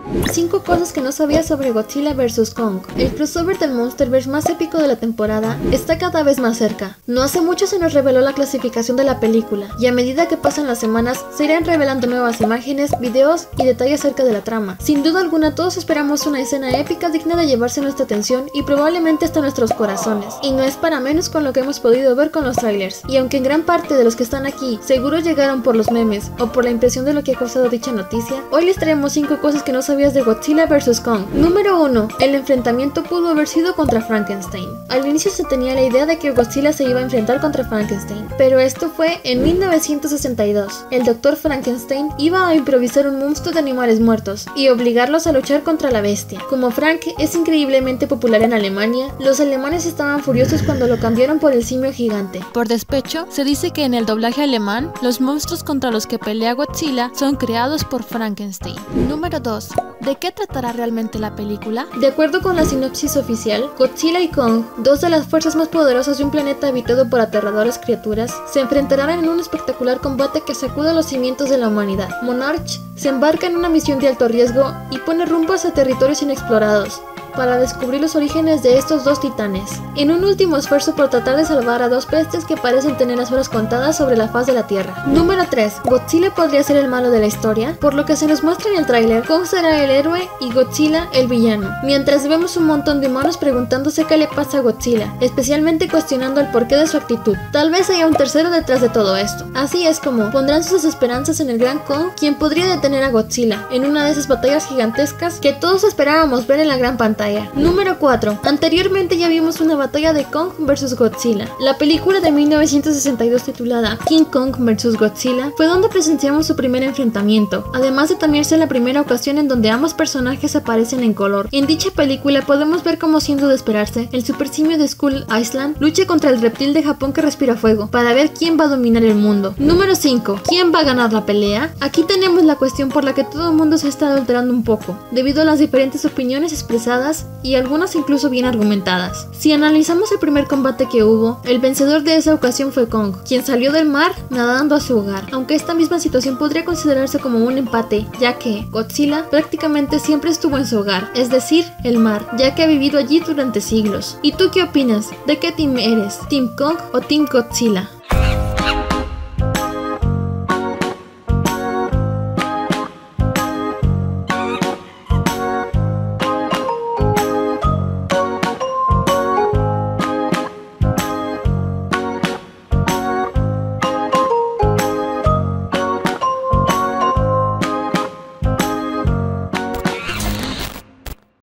5 cosas que no sabías sobre Godzilla vs Kong. El crossover del Monsterverse más épico de la temporada está cada vez más cerca. No hace mucho se nos reveló la clasificación de la película, y a medida que pasan las semanas se irán revelando nuevas imágenes, videos y detalles acerca de la trama. Sin duda alguna todos esperamos una escena épica digna de llevarse nuestra atención y probablemente hasta nuestros corazones. Y no es para menos con lo que hemos podido ver con los trailers. Y aunque en gran parte de los que están aquí seguro llegaron por los memes o por la impresión de lo que ha causado dicha noticia, hoy les traemos 5 cosas que no sabías de Godzilla vs Kong. Número 1. El enfrentamiento pudo haber sido contra Frankenstein. Al inicio se tenía la idea de que Godzilla se iba a enfrentar contra Frankenstein, pero esto fue en 1962. El Dr. Frankenstein iba a improvisar un monstruo de animales muertos y obligarlos a luchar contra la bestia. Como Frank es increíblemente popular en Alemania, los alemanes estaban furiosos cuando lo cambiaron por el simio gigante. Por despecho, se dice que en el doblaje alemán, los monstruos contra los que pelea Godzilla son creados por Frankenstein. Número 2. ¿De qué tratará realmente la película? De acuerdo con la sinopsis oficial, Godzilla y Kong, dos de las fuerzas más poderosas de un planeta habitado por aterradoras criaturas, se enfrentarán en un espectacular combate que sacuda los cimientos de la humanidad. Monarch se embarca en una misión de alto riesgo y pone rumbo hacia territorios inexplorados para descubrir los orígenes de estos dos titanes, en un último esfuerzo por tratar de salvar a dos bestias que parecen tener las horas contadas sobre la faz de la Tierra. Número 3. ¿Godzilla podría ser el malo de la historia? Por lo que se nos muestra en el tráiler, Kong será el héroe y Godzilla el villano, mientras vemos un montón de humanos preguntándose qué le pasa a Godzilla, especialmente cuestionando el porqué de su actitud. Tal vez haya un tercero detrás de todo esto. Así es como pondrán sus esperanzas en el gran Kong, quien podría detener a Godzilla en una de esas batallas gigantescas que todos esperábamos ver en la gran pantalla. Número 4. Anteriormente ya vimos una batalla de Kong vs Godzilla. La película de 1962 titulada King Kong vs Godzilla fue donde presenciamos su primer enfrentamiento, además de también ser la primera ocasión en donde ambos personajes aparecen en color. En dicha película podemos ver cómo, siendo de esperarse, el super simio de Skull Island lucha contra el reptil de Japón que respira fuego, para ver quién va a dominar el mundo. Número 5. ¿Quién va a ganar la pelea? Aquí tenemos la cuestión por la que todo el mundo se está alterando un poco, debido a las diferentes opiniones expresadas y algunas incluso bien argumentadas. Si analizamos el primer combate que hubo, el vencedor de esa ocasión fue Kong, quien salió del mar nadando a su hogar, aunque esta misma situación podría considerarse como un empate, ya que Godzilla prácticamente siempre estuvo en su hogar, es decir, el mar, ya que ha vivido allí durante siglos. ¿Y tú qué opinas? ¿De qué team eres? ¿Team Kong o Team Godzilla?